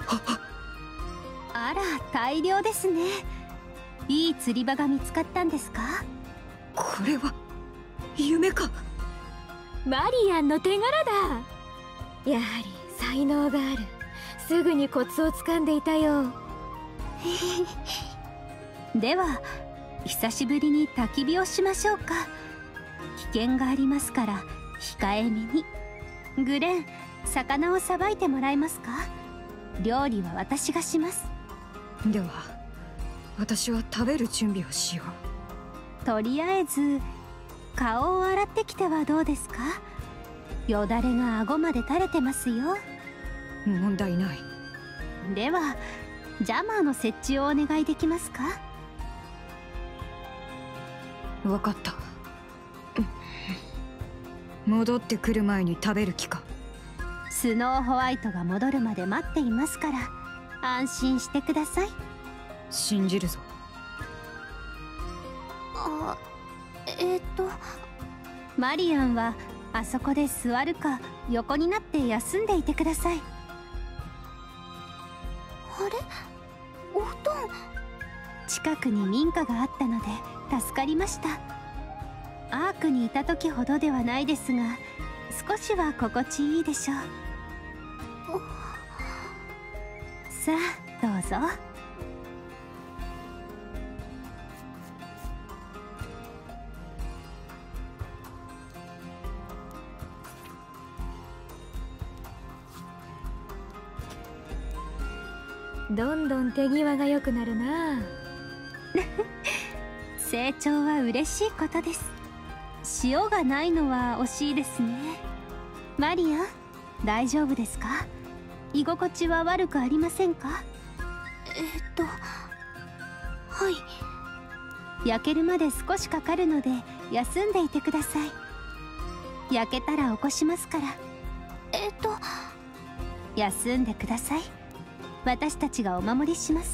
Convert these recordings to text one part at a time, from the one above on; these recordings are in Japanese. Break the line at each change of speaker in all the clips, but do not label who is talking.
あら、大量ですね。いい釣り場が見つかったんですか？
これは夢か。
マリアンの手柄だ。やはり才能がある。すぐにコツをつかんでいたよ。
では久しぶりに焚き火をしましょうか。危険がありますから控えめに。グレン、魚をさばいてもらえますか？料理は私がします。
では私は食べる準備をしよ
う。とりあえず顔を洗ってきてはどうですか？よだれが顎まで垂れてますよ。
問題ない。
ではジャマーの設置をお願いできますか？
分かった。戻ってくる前に食べる気か。
スノーホワイトが戻るまで待っていますから安心してください。
信じるぞ。
マリアンはあそこで座るか横になって休んでいてください。
あれ、お布団。
近くに民家があったので助かりました。アークにいた時ほどではないですが少しは心地いいでしょう。さあどうぞ。
どんどん手際が良くなるな。
成長は嬉しいことです。塩がないのは惜しいですね。マリア、大丈夫ですか？居心地は悪くありませんか？
はい。
焼けるまで少しかかるので休んでいてください。焼けたら起こしますから。休んでください。私たちがお守りします。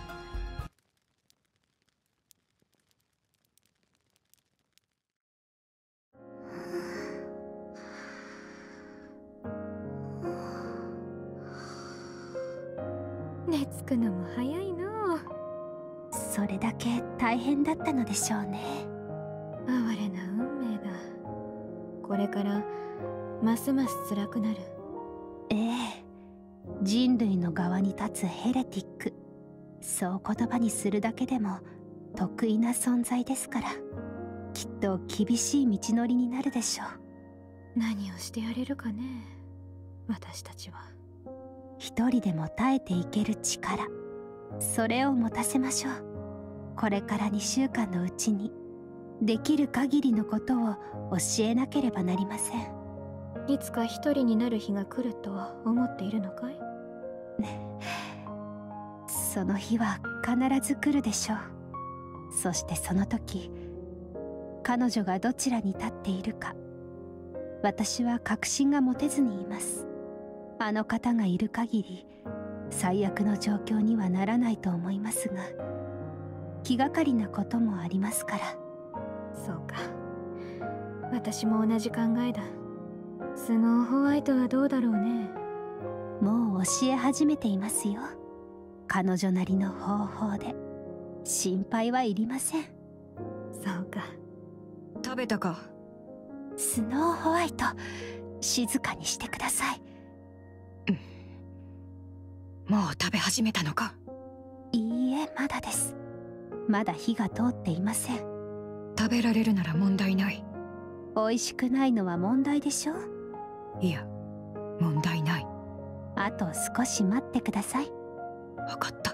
寝つくのも早いの。
それだけ大変だったのでしょうね。
哀れな運命だ。これからますます辛くなる。
ええ、人類の側に立つヘレティック、そう言葉にするだけでも得意な存在ですから、きっと厳しい道のりになるでしょう。
何をしてやれるかね、私たちは。
一人でも耐えていける力、それを持たせましょう。これから2週間のうちにできる限りのことを教えなければなりません。
いつか一人になる日が来ると思っているのかい？
その日は必ず来るでしょう。そしてその時、彼女がどちらに立っているか、私は確信が持てずにいます。あの方がいる限り最悪の状況にはならないと思いますが、気がかりなこともありますから。
そうか、私も同じ考えだ。スノーホワイトはどうだろうね。
もう教え始めていますよ、彼女なりの方法で。心配はいりません。
そうか。
食べたか？
スノーホワイト、静かにしてください。
もう食べ始めたのか？
いいえ、まだです。まだ火が通っていません。
食べられるなら問題ない。
美味しくないのは問題でしょ？
いや、問題ない。
あと少し待ってください。
分かった。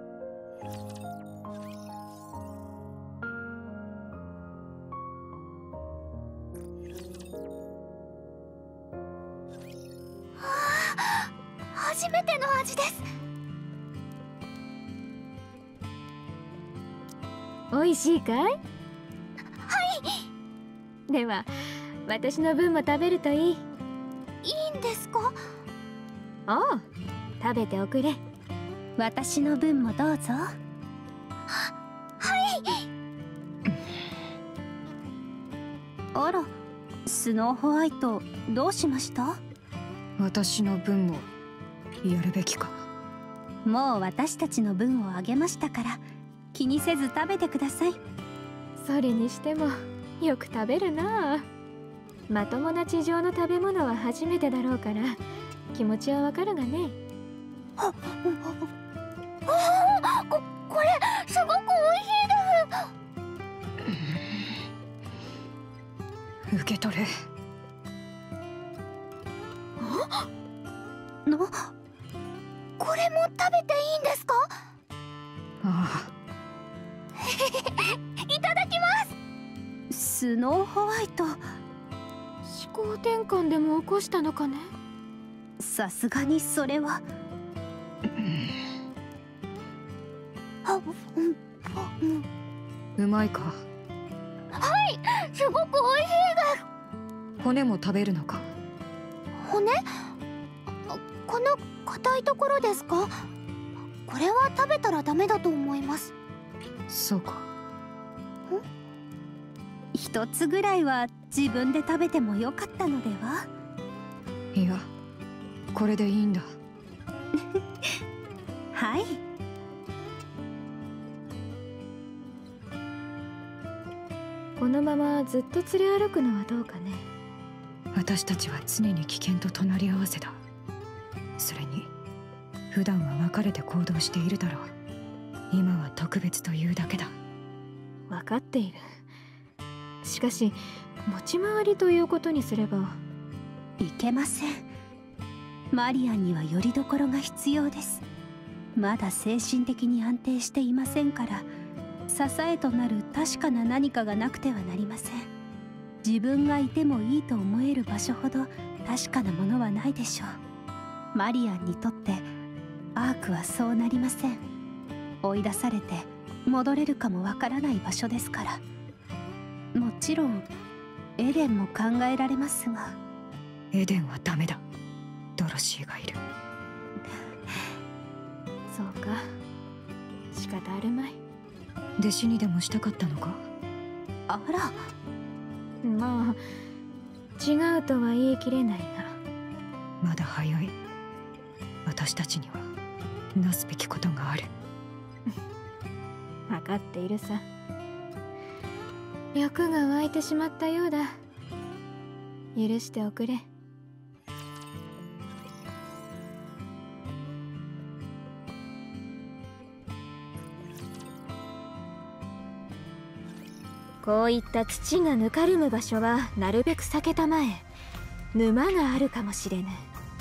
初めての味です。
美味しいかい？
はい。
では私の分も食べるといい。
いいんですか？
おう、食べておくれ。
私の分もどうぞ。
はい。
あら、スノーホワイト、どうしました？
私の分もやるべきか。
もう私たちの分をあげましたから、気にせず食べてください。
それにしてもよく食べるなあ。まともな地上の食べ物は初めてだろうから気持ちはわかるがね。
これすごく美味しいです。
受け取れ。
これも食べていいんですか？
あ
いただきま
スノーホワイト、
思考転換でも起こしたのかね。
さすがにそれは。
うまいか。
すごく美味しいです。
骨も食べるのか。
骨？この硬いところですか？これは食べたらダメだと思います。
そうか。
一つぐらいは自分で食べてもよかったのでは？
いや、これでいいんだ。
はい。
このままずっと連れ歩くのはどうかね。
私たちは常に危険と隣り合わせだ。それに普段は別れて行動しているだろう。今は特別というだけだ。
分かっている。しかし持ち回りということにすれば。
いけません。マリアンには拠り所が必要です。まだ精神的に安定していませんから、支えとなる確かな何かがなくてはなりません。自分がいてもいいと思える場所ほど確かなものはないでしょう。マリアンにとってアークはそうなりません。追い出されて戻れるかもわからない場所ですから。もちろんエデンも考えられますが。
エデンはダメだ。ドロシーがいる。
そうか、仕方あるまい。
弟子にでもしたかったのか。
あら、
まあ違うとは言い切れないが。
まだ早い。私たちにはなすべきことがある。
分かっているさ。欲が湧いてしまったようだ。許しておくれ。こういった土がぬかるむ場所はなるべく避けたまえ。沼があるかもしれぬ。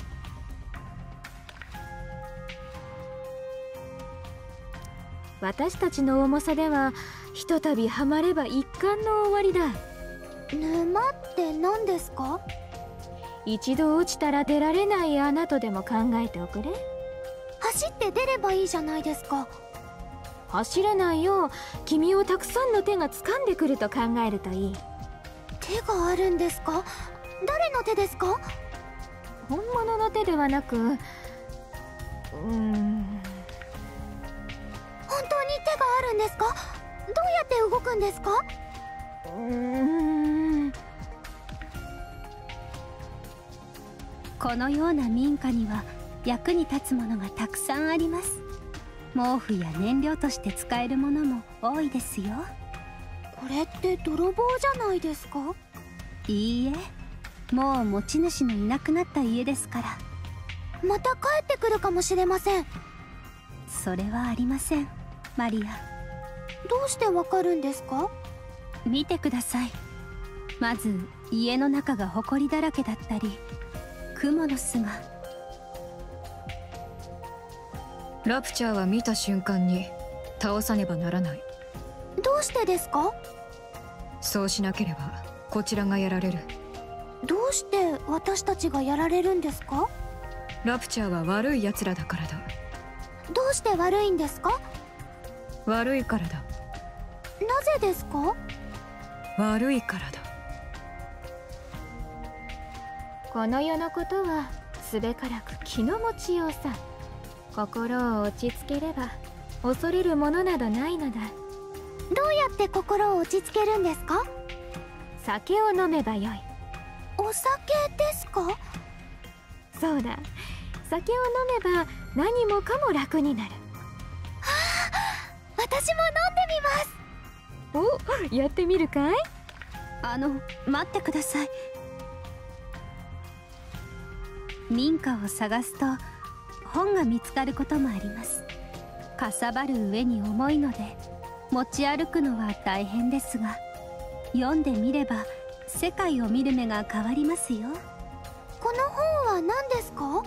私たちの重さではひとたびはまれば一巻の終わりだ。
沼って何ですか？
一度落ちたら出られない穴とでも考えておくれ。
走って出ればいいじゃないですか。
走れないよう君をたくさんの手が掴んでくると考えるといい。
手があるんですか？誰の手ですか？
本物の手ではなく、
本当に手があるんですか？どうやって動くんですか？
このような民家には役に立つものがたくさんあります。毛布や燃料として使えるものも多いですよ。
これって泥棒じゃないですか？
いいえ、もう持ち主のいなくなった家ですから。
また帰ってくるかもしれません。
それはありません、マリア。
どうしてわかるんですか？
見てください。まず家の中が埃だらけだったり、蜘蛛の巣が。
ラプチャーは見た瞬間に倒さねばならない。
どうしてですか？
そうしなければこちらがやられる。
どうして私たちがやられるんですか？
ラプチャーは悪い奴らだからだ。
どうして悪いんですか？
悪いからだ。
なぜですか？
悪いからだ。
この世のことはすべからく気の持ちようさ。心を落ち着ければ恐れるものなどないのだ。
どうやって心を落ち着けるんですか？
酒を飲めばよい。
お酒ですか？
そうだ、酒を飲めば何もかも楽になる。
私も飲んでみます。
お、やってみるかい？
待ってください。民家を探すと本が見つかることもあります。かさばる上に重いので持ち歩くのは大変ですが、読んでみれば世界を見る目が変わりますよ。
この本は何ですか？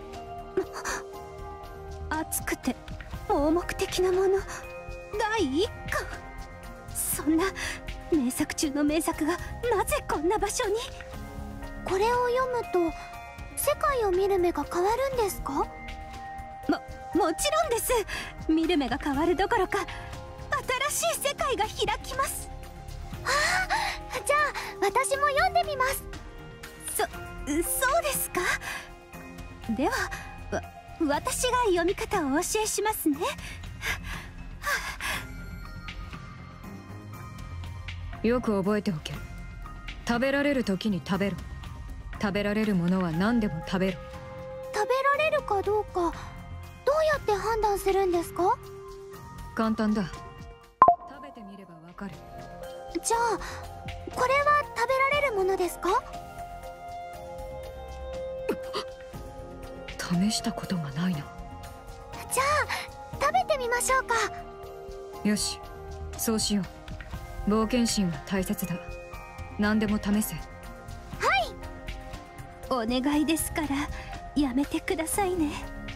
熱くて盲目的なもの第一巻。そんな名作中の名作がなぜこんな場所に？
これを読むと世界を見る目が変わるんですか？
もちろんです。見る目が変わるどころか新しい世界が開きます。
じゃあ私も読んでみます。
そうですか。では私が読み方をお教えしますね。
よく覚えておけ。食べられる時に食べろ。食べられるものは何でも食べろ。
食べられるかどうかどうやって判断するんですか？
簡単だ。食べてみればわかる。
じゃあこれは食べられるものですか？
試したことがないな。
じゃあ食べてみましょうか。
よし、そうしよう。冒険心は大切だ。何でも試せ。
お願いですからやめてくださいね。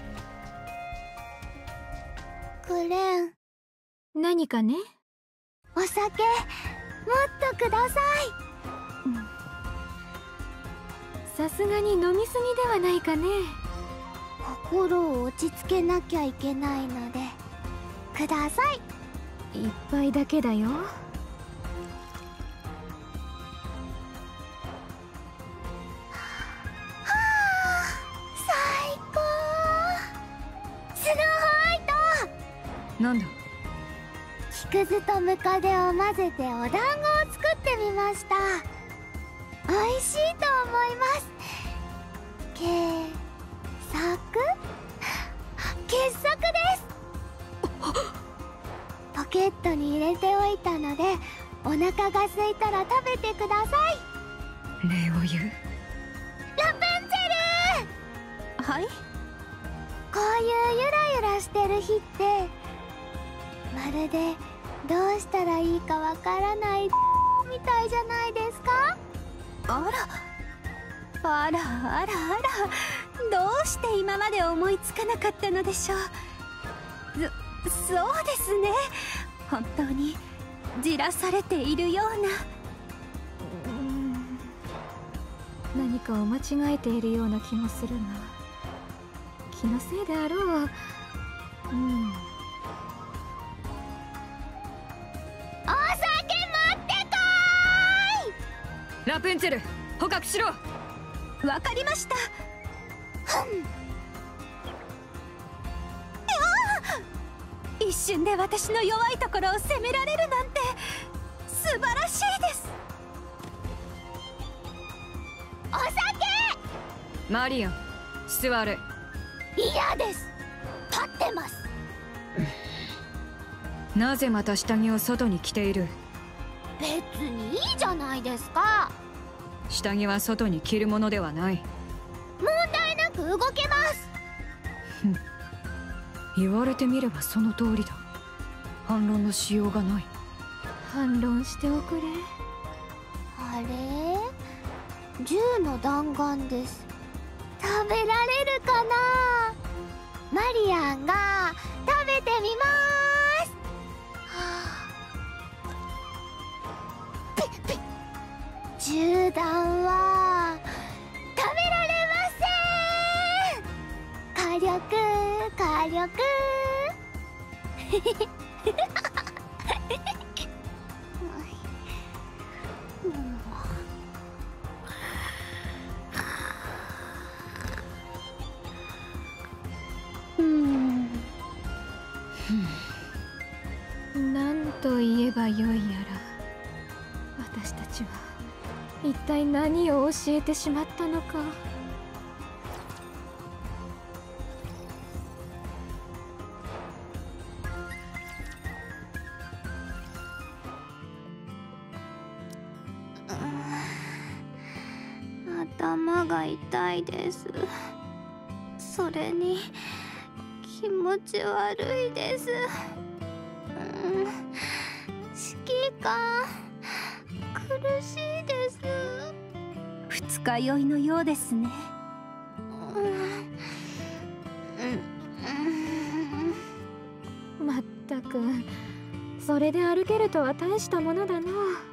クレン、
何かね？
お酒もっとください。
さすがに飲みすぎではないかね。
心を落ち着けなきゃいけないのでください。
一杯だけだよ。
最高。スノーホワイト。
なんだ？
木くずとムカデを混ぜてお団子を作ってみました。美味しいと思います。傑作です。ポケットに入れておいたのでお腹が空いたら食べてください。
礼を言う。
ラプンツェル。
はい。
こういうゆらゆらしてる日ってまるでどうしたらいいかわからないみたいじゃないですか？
あらどうして今まで思いつかなかったのでしょう。そうですね。本当にじらされているような。
何かを間違えているような気もするが、気のせいであろう。
お酒持ってこ
ラプンツェル、捕獲しろ。
わかりました。一瞬で私の弱いところを責められるなんて素晴らしいです。
お酒。
マリアン、座れ。
嫌です。立ってます。
なぜまた下着を外に着ている？
別にいいじゃないですか。
下着は外に着るものではない。
問題なく動けます。
言われてみればその通りだ。反論のしようがない。
反論しておくれ。
あれ、銃の弾丸です。食べられるかな。マリアンが食べてみます。ピッピッ。銃弾は食べられません。火力
何と言えばよいやら。私たちは一体何を教えてしまったのか。
頭が痛いです。それに気持ち悪いです。指揮官苦しいです。
二日酔いのようですね。
まったく、それで歩けるとは大したものだな。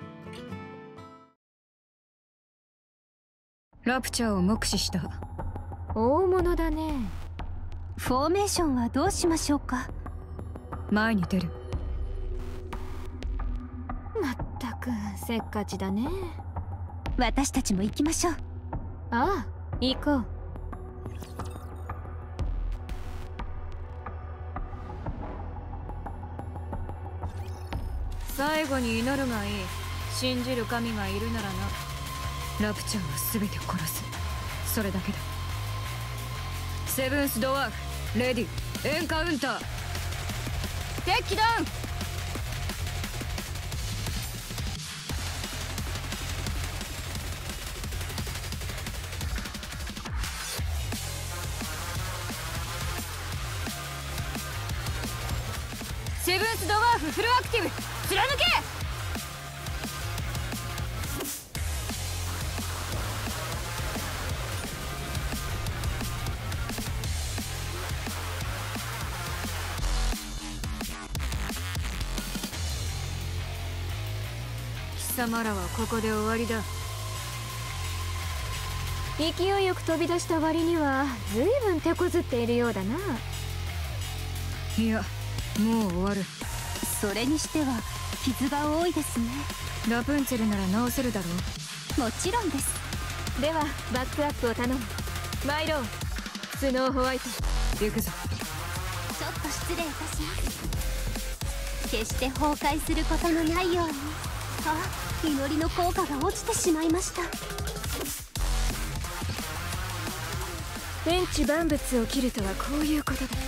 ラプチャーを目視した。
大物だね。
フォーメーションはどうしましょうか。
前に出る。
まったくせっかちだね。
私たちも行きましょう。
ああ、行こう。
最後に祈るがいい。信じる神がいるならな。ラプチャーは全て殺す。それだけだ。セブンスドワーフレディエンカウンター。テッキダウン。セブンスドワーフフルアクティブ。貫け。貴様らはここで終わりだ。
勢いよく飛び出した割には随分手こずっているようだな。
いや、もう終わる。
それにしては傷が多いですね。
ラプンツェルなら直せるだろう。
もちろんです。
ではバックアップを頼む。マイロー、スノーホワイト。
行くぞ。
ちょっと失礼いたします。決して崩壊することのないように。あ、祈りの効果が落ちてしまいました。
天地万物を切るとはこういうことだ。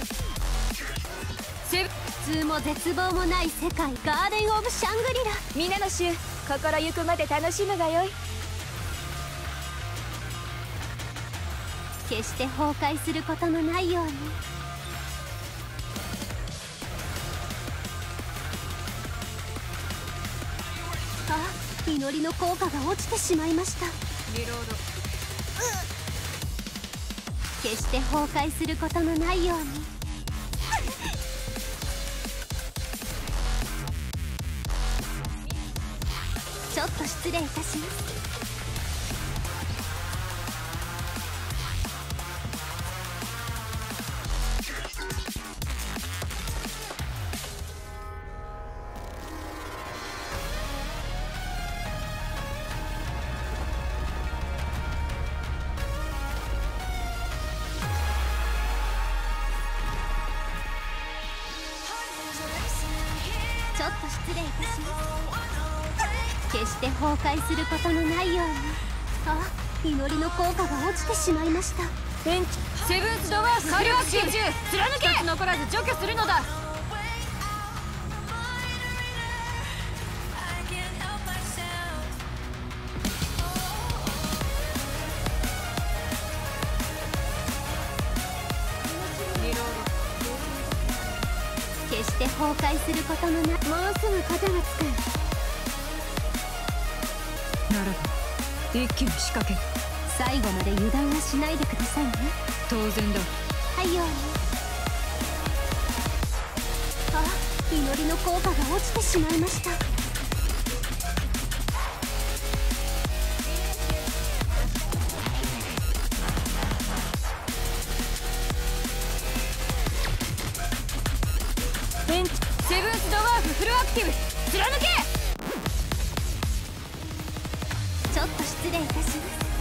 普通も絶望もない世界、ガーデン・オブ・シャングリラ。
皆の衆、心ゆくまで楽しむがよい。
決して崩壊することのないように。あ、祈りの効果が落ちてしまいました。
リロード。
決して崩壊することのないように。ちょっと失礼いたします。ちょっと失礼いたします。決して崩壊することのないように。あ、祈りの効果が落ちてしまいました。
セブンスドワーフ火力集中。貫け。一つ残らず除去するのだ。
決して崩壊することのない。
もうすぐ肩がつく。
ならば一気に仕掛ける。
最後まで油断はしないでくださいね。
当然だ。
はいように。あ、祈りの効果が落ちてしまいました。
セブンスドワーフフルアクティブ。貫け。
ちょっと失礼いたします。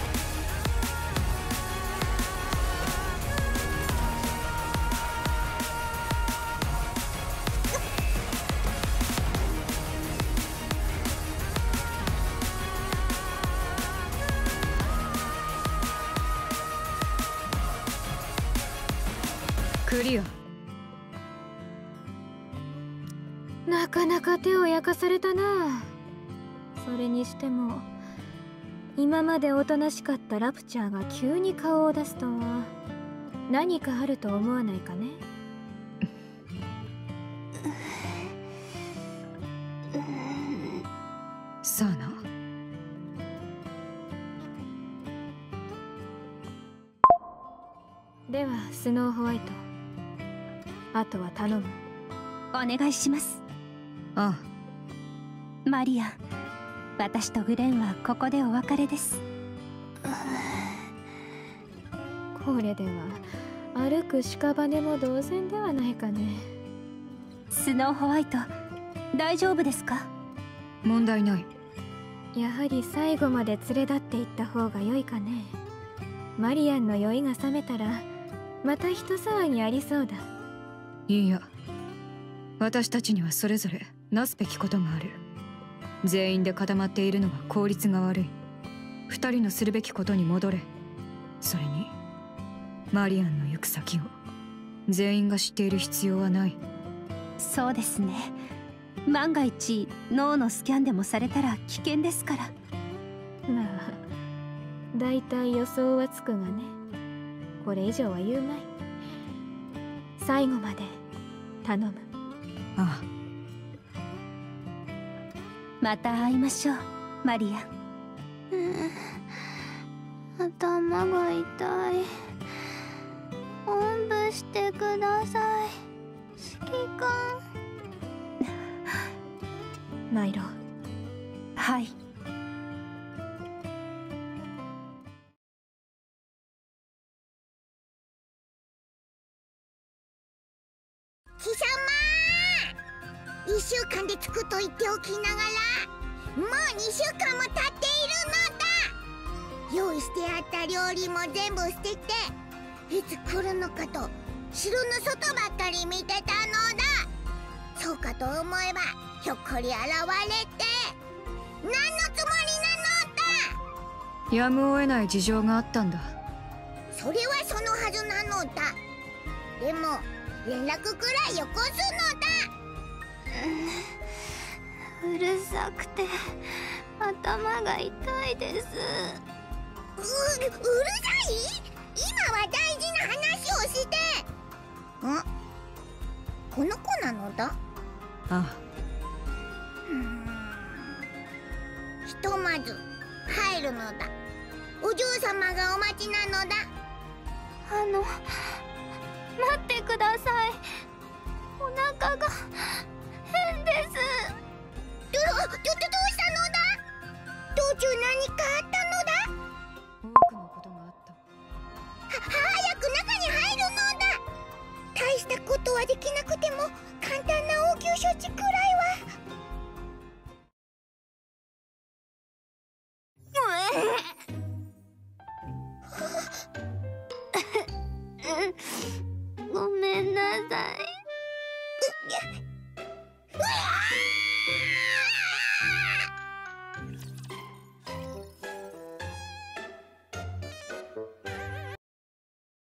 クリア。
なかなか手を焼かされたな。それにしても今までおとなしかったラプチャーが急に顔を出すとは何かあると思わないかね。
さあな。
ではスノーホワイト、あとは頼む。
お願いします。
ああ、
マリアン、私とグレンはここでお別れです。
これでは歩く屍も同然ではないかね。
スノーホワイト、大丈夫ですか？
問題ない。
やはり最後まで連れ立っていった方が良いかね。マリアンの酔いが覚めたらまた一騒ぎありそうだ。
いいや、私たちにはそれぞれなすべきことがある。全員で固まっているのは効率が悪い。二人のするべきことに戻れ。それにマリアンの行く先を全員が知っている必要はない。
そうですね。万が一脳のスキャンでもされたら危険ですから。
まあだいたい予想はつくがね。これ以上は言うまい。最後まで頼む。
ああ、
また会いましょう、マリアン。
頭が痛い。おんぶしてください、指揮官。
マイロ。
はい。
貴様、1週間で着くと言っておきながらもう2週間も経っているのだ。用意してあった料理も全部捨てて、いつ来るのかと城の外ばっかり見てたのだ。そうかと思えばひょっこり現れて、何のつもりなのだ。
やむを得ない事情があったんだ。
それはそのはずなのだ。でも連絡くらいよこすのだ。
うるさくて頭が痛いです。
うるさい？今は大事な話をして。この子なのだ。
ああ、
ひとまず入るのだ。お嬢様がお待ちなのだ。
待ってください。お腹が変です。
どうしたのだ。道中何かあったのだ。
多くのことがあった。
早く中に入るのだ。大したことはできなくても簡単な応急処置くらいは。
ごめんなさい。